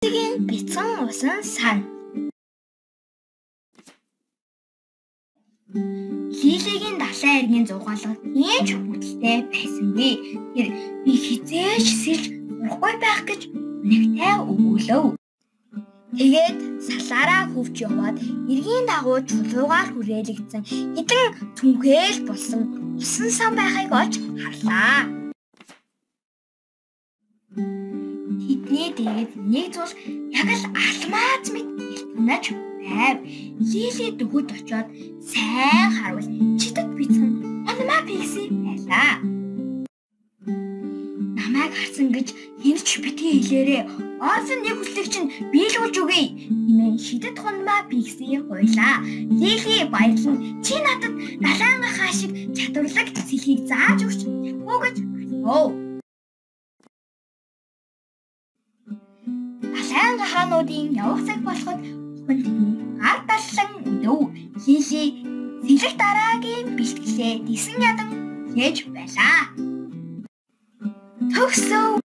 Бяцхан усан сан. Лилигийн далайн эргийн зургаалга ийм ч бүтэлтэй байсангүй. Тэр би хизээж сэлж урахгүй байх гэж үнэхтэй өгүүлв. Тэгээд салаараа хөвч яваад эргийн дагуу чулуугаар хүрээлэгдсэн хэдэн цүнхэл болсон усан сан байхыг олж харлаа. Тэдний дээд нэг зүйл яг л алмаз мэт илтгнаж байв. Лили дөхөд очоод сайн харуул читэд бицэн онмаа пикси байлаа. Намайг харсан гэж хинч битгий хэлээрээ орсон нэг хүслийг чинь биелүүлж өгье. Нэмэн шидэт хонмаа пикси хуйлаа. Лили баярлан чи надад далайн гахаа шиг чадварлаг сэлхийг зааж өгч чадахгүй гэж асуув. Далайн гахаануудын явах цаг болоход тэдний гар даллан өдөв. Лили сэлэх дараагийн бэлтгэлээ дисэн ядан хийж байлаа. Төгсөв.